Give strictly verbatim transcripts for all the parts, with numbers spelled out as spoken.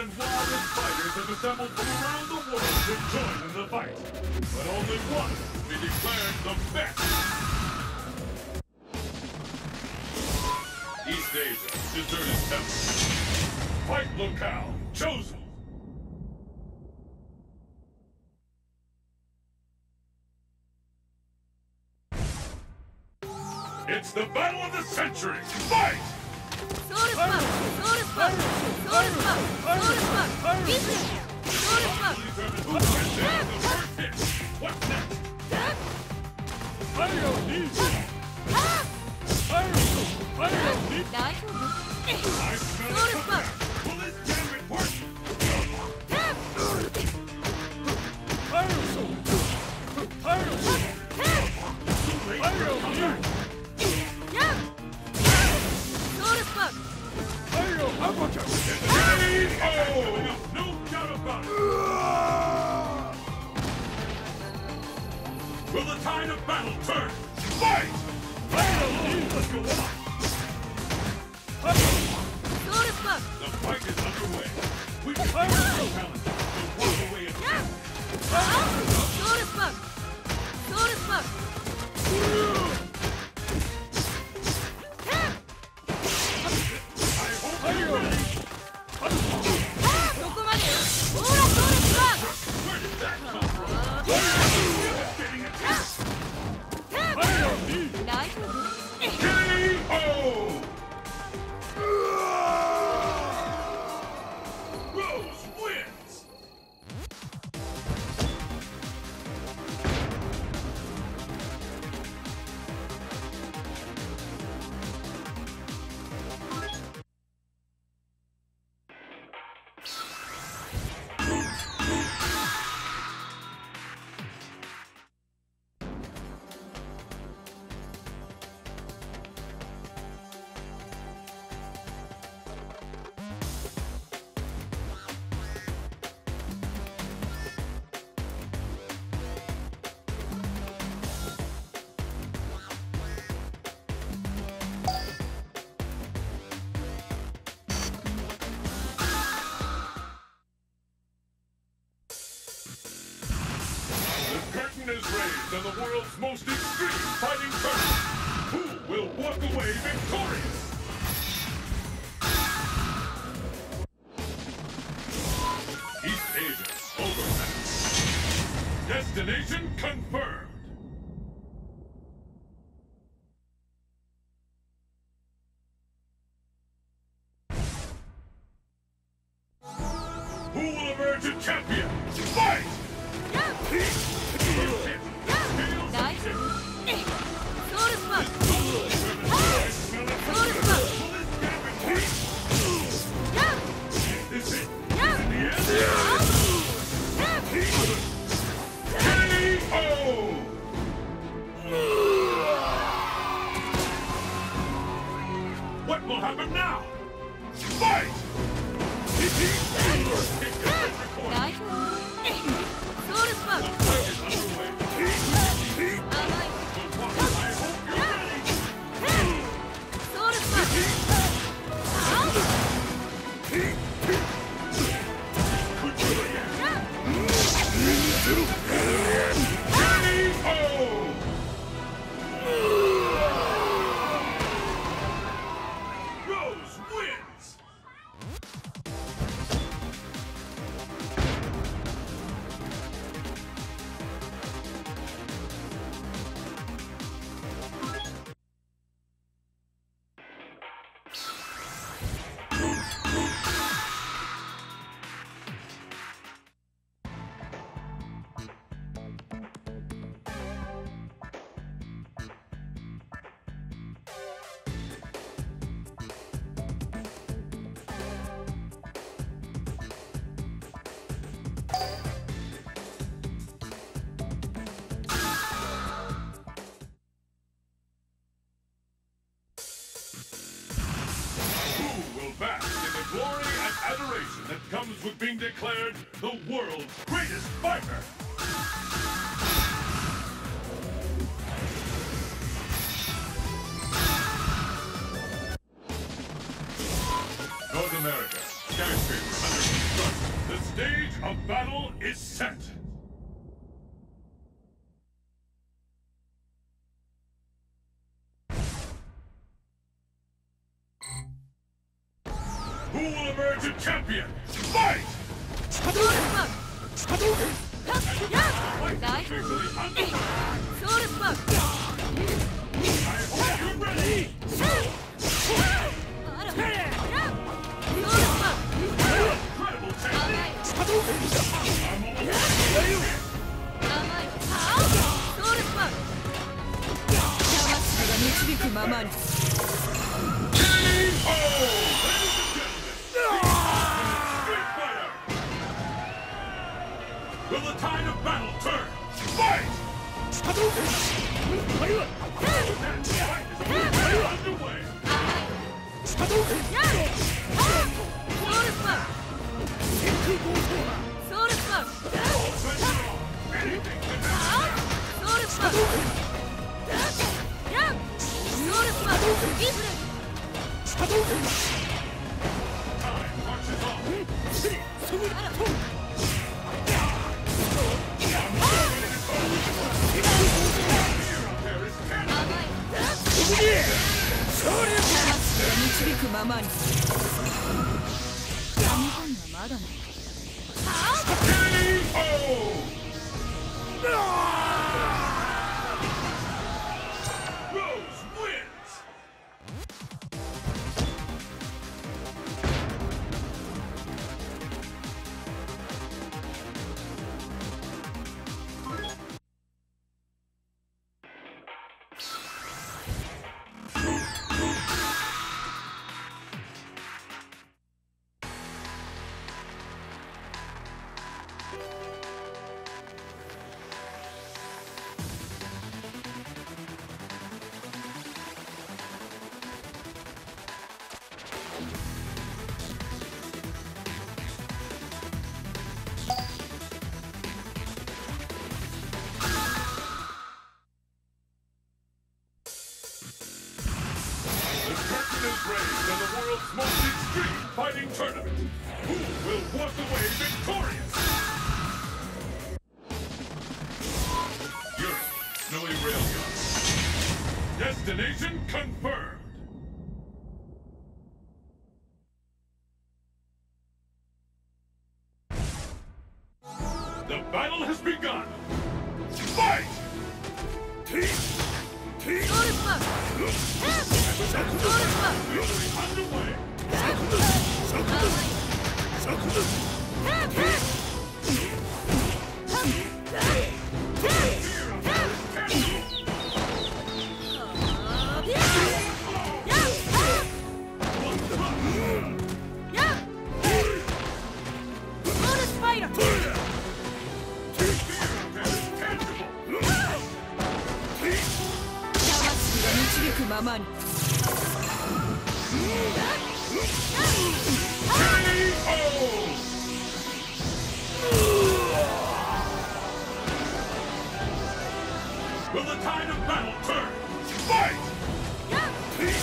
and wildest fighters have assembled from around the world to join in the fight. But only one will be declared the best. East Asia, deserted temple. Fight locale chosen. It's the battle of the century. Fight! Sword is back! Sword is back! Sword is back! Sword is back! Beat him! Sword is back! Who can land the first hit? What's next? Fire knee! Fire! Fire knee! I smell Sword it is from back! there. Will this gambit work? Fire sword! Fire sword! Too late. Fire Come knee! back. Sword is back! Fire uppercut! Oh! No doubt about it. Will the tide of battle turn? Fight! Fire knee! Let's go on. Sword is back! The fight is underway. We can Fire challenge to walk away and win. Sword is back! Sword is back! I hope you're ready. どこまでよほらsword is back! Where did that come from? Getting attacked. Fire knee! 大丈夫 K O! Rose wins! The curtain is raised on the world's most extreme fighting tournament. Who will walk away victorious? East Asia overmatch. Destination confirmed. Who will emerge a champion? Fight! 大丈夫ソウルスパッソウルスパッ Is it? Yeah. In the end? K O! What will happen now? Fight! 大丈夫ソウルスパッ The fight is underway. 甘い But what? I hope you're ready. ソウルスパッ Could you again? K O! Rose wins! Who will bask in the glory and adoration that comes with being declared the world's greatest fighter? North America, skyscraper under construction. set. Who will emerge a champion? Fight! You ready? Incredible technique! I'm Will the tide of battle turn? Fight! That fight is underway! Anything can happen! Time marches on! Rose wins! Raised in the world's most extreme fighting tournament. Who will walk away victorious? Europe, snowy railgun. Destination confirmed. The battle has begun. Fight! Underway! Will the tide of battle turn? Fight! This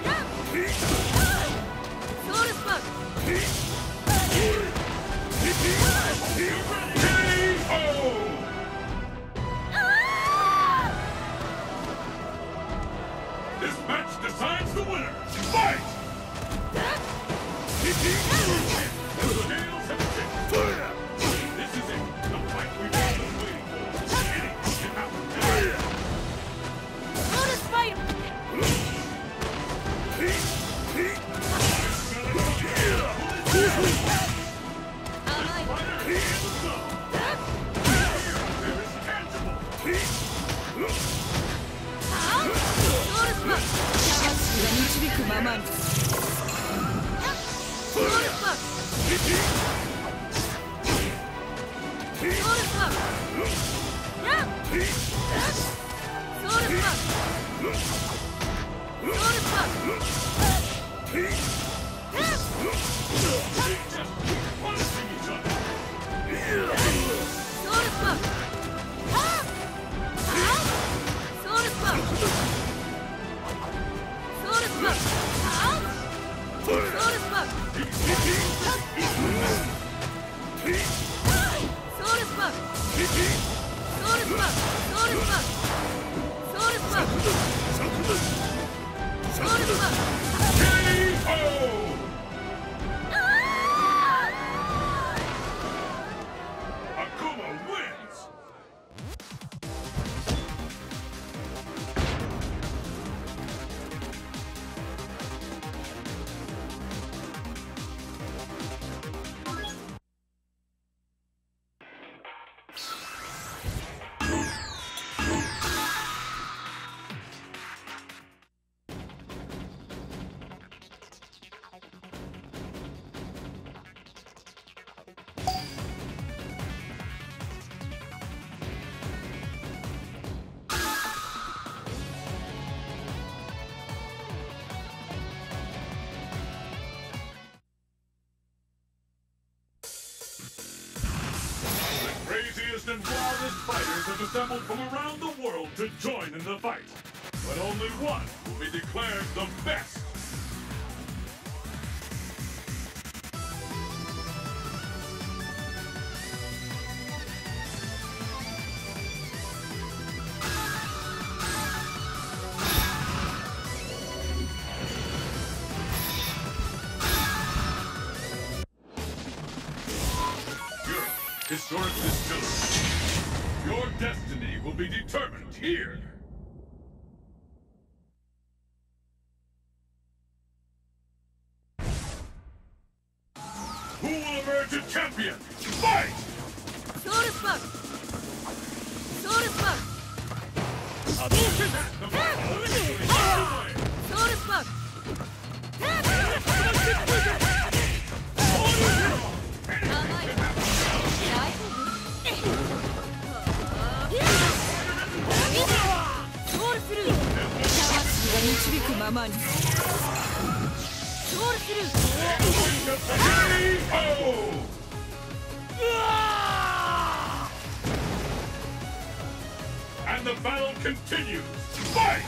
Soul And wildest fighters have assembled from around the world to join in the fight. But only one will be declared the best. Historic distillery. Your destiny will be determined here. Who will emerge a champion? Fight! Soul Spark! Soul Spark! Soul Spark! And the battle continues. Fight!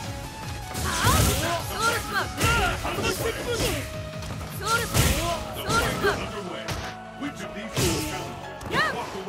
The fight is underway. Which of these two will walk away